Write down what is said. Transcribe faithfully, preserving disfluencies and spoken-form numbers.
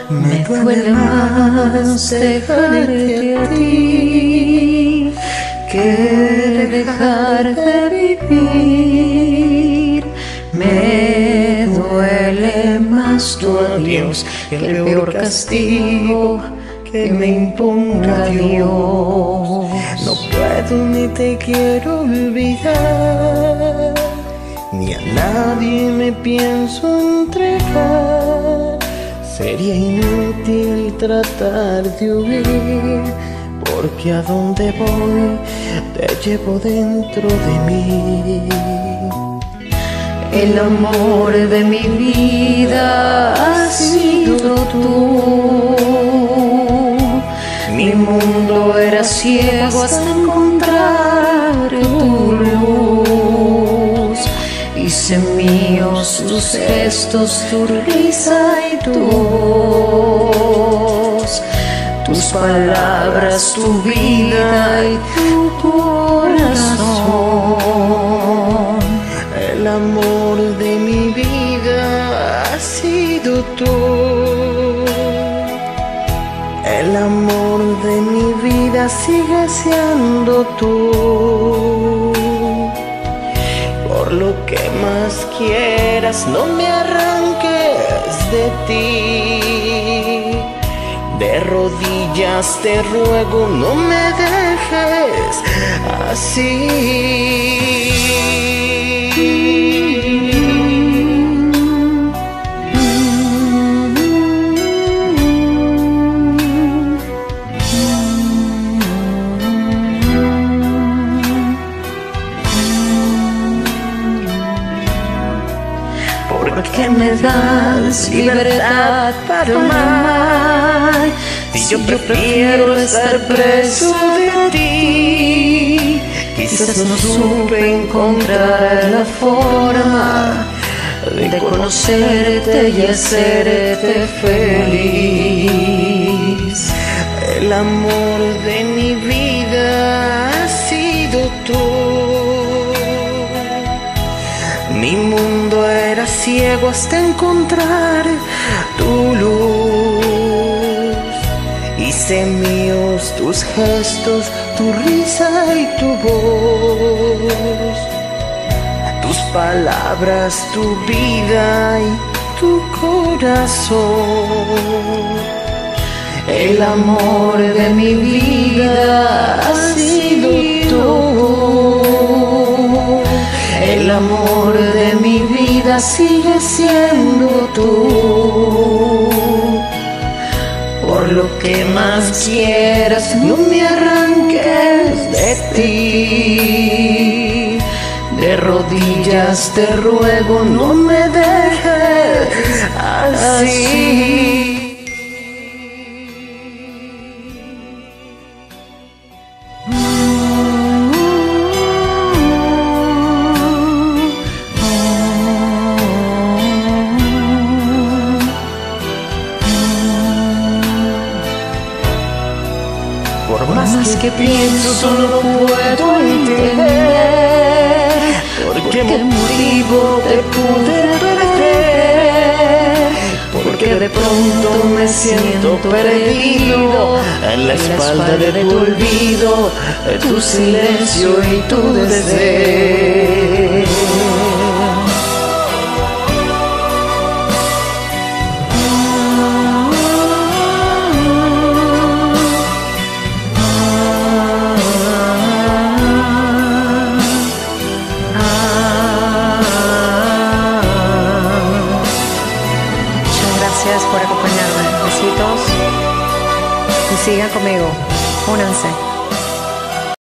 Me duele más dejarte a ti que dejar de vivir. Me duele más tu adiós que el peor castigo que me imponga Dios. No puedo ni te quiero olvidar, ni a nadie me pienso entregar. Sería inútil tratar de huir, porque a donde voy te llevo dentro de mí. El amor de mi vida has sido tú. Mi mundo era ciego hasta encontrar tu luz. Hice míos tus gestos, tu risa y tu voz, tus palabras, tu vida y tu corazón. El amor de mi vida has sido tú. El amor de mi vida sigue siendo tú. Por lo que más quieras, no me arranques de ti. De rodillas te ruego, no me dejes así. Porque me das libertad para amar, y yo prefiero estar preso de ti. quizás no supe encontrar la forma de conocerte y hacerte feliz. El amor de mi vida has sido tú. Mi mundo era ciego hasta encontrar tu luz. Hice míos tus gestos, tu risa y tu voz, tus palabras, tu vida y tu corazón. El amor de mi vida has sido tú. El amor de mi vida sigue siendo tú. Por lo que más quieras, no me arranques de ti. De rodillas te ruego, no me dejes así. Por Más que pienso, solo no puedo entender por qué motivo te pude perder. Porque de pronto me siento perdido en la espalda de tu olvido, de tu silencio y tu desdén. Gracias por acompañarme. Besitos. Y sigan conmigo. Únanse.